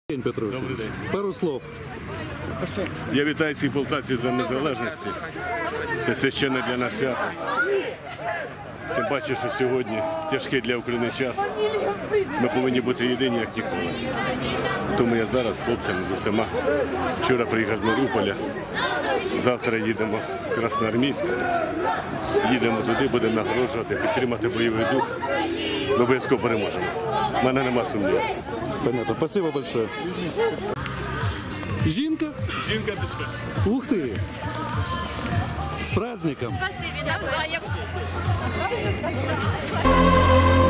День, Петро Васильович. Добрий день. Пару слов. Я вітаю всіх полтавців за незалежності. Це священне для нас свято. Тим паче, що сьогодні тяжкий для України час. Ми повинні бути єдині, як ніколи. Тому я зараз з хлопцями, з усіма. Вчора приїхав з Маріуполя. Завтра їдемо в Красноармійськ. Їдемо туди, будемо нагороджувати, підтримати бойовий дух. Ми обов'язково переможемо. У мене нема сумніву. Понятно. Спасибо большое. Жінка? Жінка дочка. Ух ты! С праздником! Спасибо, навзаєм.